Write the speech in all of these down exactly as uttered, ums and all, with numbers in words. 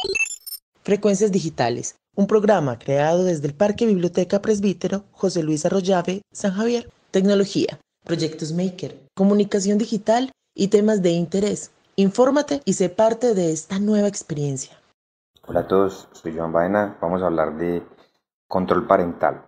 Frecuencias Digitales, un programa creado desde el Parque Biblioteca Presbítero José Luis Arroyave, San Javier. Tecnología, proyectos Maker, comunicación digital y temas de interés. Infórmate y sé parte de esta nueva experiencia. Hola a todos, soy Joan Baena. Vamos a hablar de control parental.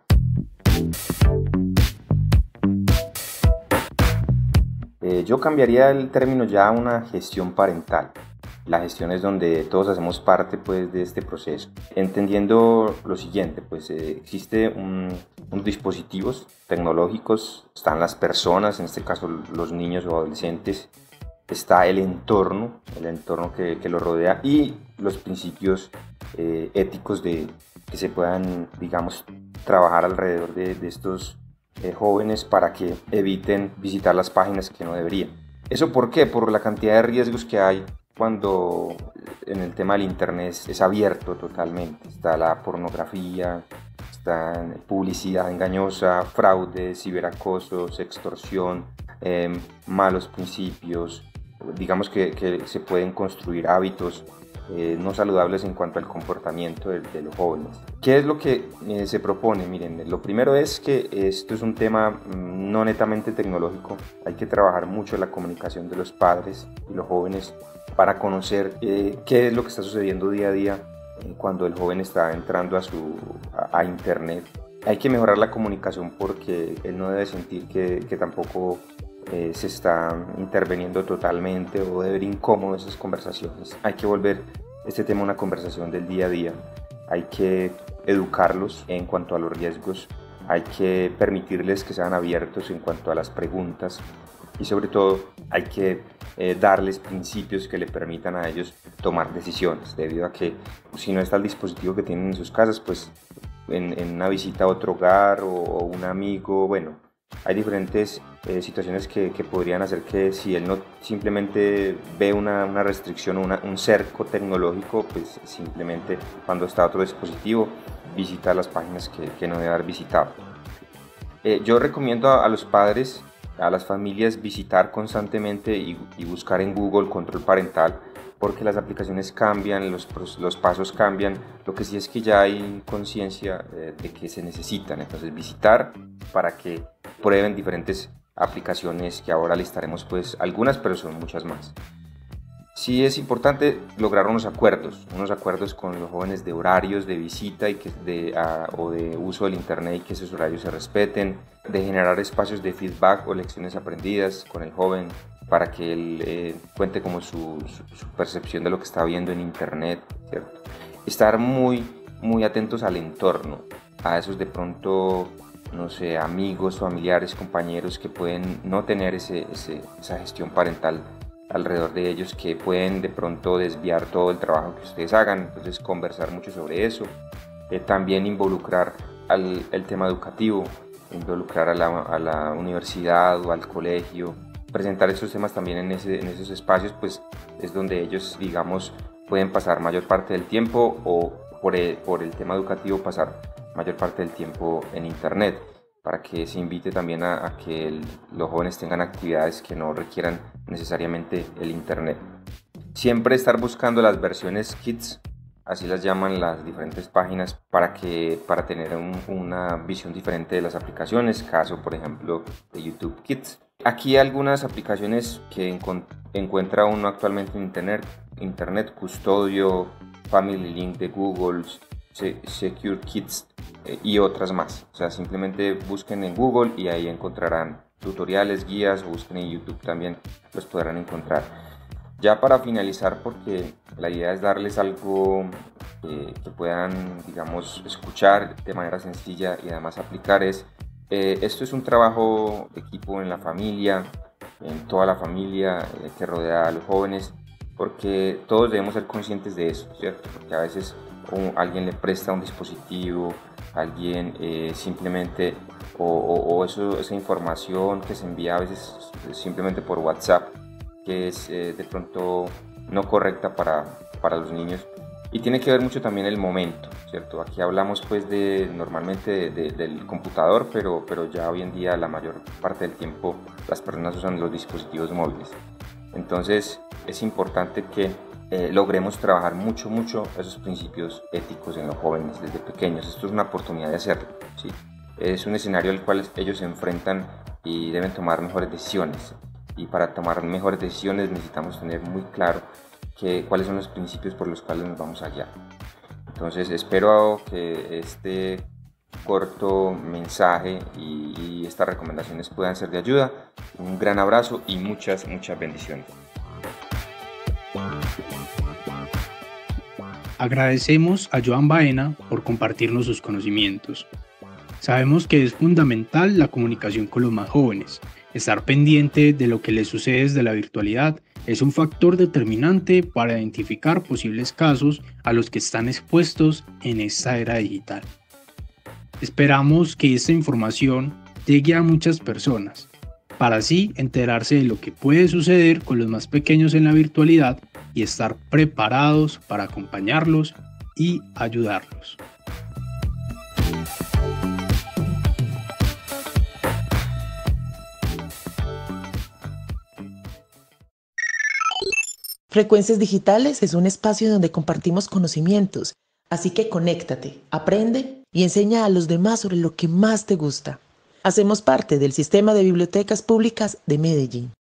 Eh, yo cambiaría el término ya a una gestión parental. La gestión es donde todos hacemos parte pues, de este proceso, entendiendo lo siguiente, pues eh, existe un, unos dispositivos tecnológicos, están las personas, en este caso los niños o adolescentes, está el entorno, el entorno que, que los rodea y los principios eh, éticos de, que se puedan, digamos, trabajar alrededor de, de estos eh, jóvenes para que eviten visitar las páginas que no deberían. ¿Eso por qué? Por la cantidad de riesgos que hay cuando en el tema del internet es, es abierto totalmente. Está la pornografía, está publicidad engañosa, fraude, ciberacoso, extorsión, eh, malos principios. Digamos que, que se pueden construir hábitos eh, no saludables en cuanto al comportamiento de, de los jóvenes. ¿Qué es lo que eh, se propone? Miren, lo primero es que esto es un tema mmm, no netamente tecnológico. Hay que trabajar mucho la comunicación de los padres y los jóvenes para conocer eh, qué es lo que está sucediendo día a día eh, cuando el joven está entrando a, su, a, a internet. Hay que mejorar la comunicación porque él no debe sentir que, que tampoco eh, se está interviniendo totalmente o debe ver incómodo esas conversaciones. Hay que volver este tema una conversación del día a día. Hay que educarlos en cuanto a los riesgos. Hay que permitirles que sean abiertos en cuanto a las preguntas. Y sobre todo hay que eh, darles principios que le permitan a ellos tomar decisiones, debido a que si no está el dispositivo que tienen en sus casas, pues en, en una visita a otro hogar o, o un amigo, bueno, hay diferentes eh, situaciones que, que podrían hacer que si él no simplemente ve una, una restricción o una, un cerco tecnológico, pues simplemente cuando está otro dispositivo visita las páginas que, que no debe haber visitado. Eh, yo recomiendo a, a los padres, a las familias visitar constantemente y, y buscar en Google control parental, porque las aplicaciones cambian, los, los pasos cambian. Lo que sí es que ya hay conciencia eh, de que se necesitan, entonces visitar para que prueben diferentes aplicaciones que ahora listaremos pues algunas, pero son muchas más. Sí es importante lograr unos acuerdos, unos acuerdos con los jóvenes de horarios de visita y que de, a, o de uso del internet y que esos horarios se respeten, de generar espacios de feedback o lecciones aprendidas con el joven para que él eh, cuente como su, su, su percepción de lo que está viendo en internet, ¿cierto? Estar muy, muy atentos al entorno, a esos de pronto, no sé, amigos, familiares, compañeros que pueden no tener ese, ese, esa gestión parental alrededor de ellos, que pueden de pronto desviar todo el trabajo que ustedes hagan. Entonces conversar mucho sobre eso, eh, también involucrar al el tema educativo, involucrar a la, a la universidad o al colegio, presentar esos temas también en, ese, en esos espacios, pues es donde ellos, digamos, pueden pasar mayor parte del tiempo o por el, por el tema educativo pasar mayor parte del tiempo en internet, para que se invite también a, a que el, los jóvenes tengan actividades que no requieran necesariamente el internet. Siempre estar buscando las versiones kids, así las llaman las diferentes páginas, para, que, para tener un, una visión diferente de las aplicaciones, caso por ejemplo de YouTube Kids. Aquí algunas aplicaciones que encu encuentra uno actualmente en internet, internet Custodio, Family Link de Google, Secure Kids eh, y otras más. O sea, simplemente busquen en Google y ahí encontrarán tutoriales, guías, o busquen en YouTube también, los podrán encontrar. Ya para finalizar, porque la idea es darles algo eh, que puedan, digamos, escuchar de manera sencilla y además aplicar, es eh, esto es un trabajo de equipo en la familia, en toda la familia eh, que rodea a los jóvenes, porque todos debemos ser conscientes de eso, ¿cierto? Porque a veces um, alguien le presta un dispositivo, alguien eh, simplemente, o, o, o eso, esa información que se envía a veces simplemente por WhatsApp, que es eh, de pronto no correcta para, para los niños, y tiene que ver mucho también el momento, ¿cierto? Aquí hablamos pues de normalmente de, de, del computador, pero, pero ya hoy en día la mayor parte del tiempo las personas usan los dispositivos móviles. Entonces es importante que eh, logremos trabajar mucho, mucho esos principios éticos en los jóvenes desde pequeños. Esto es una oportunidad de hacerlo, ¿sí? Es un escenario al cual ellos se enfrentan y deben tomar mejores decisiones. Y para tomar mejores decisiones necesitamos tener muy claro que, cuáles son los principios por los cuales nos vamos a guiar. Entonces espero que este corto mensaje y, y estas recomendaciones puedan ser de ayuda. Un gran abrazo y muchas, muchas bendiciones. Agradecemos a Joan Baena por compartirnos sus conocimientos. Sabemos que es fundamental la comunicación con los más jóvenes. Estar pendiente de lo que les sucede desde la virtualidad es un factor determinante para identificar posibles casos a los que están expuestos en esta era digital. Esperamos que esta información llegue a muchas personas, para así enterarse de lo que puede suceder con los más pequeños en la virtualidad y estar preparados para acompañarlos y ayudarlos. Frecuencias Digitales es un espacio donde compartimos conocimientos, así que conéctate, aprende y enseña a los demás sobre lo que más te gusta. Hacemos parte del Sistema de Bibliotecas Públicas de Medellín.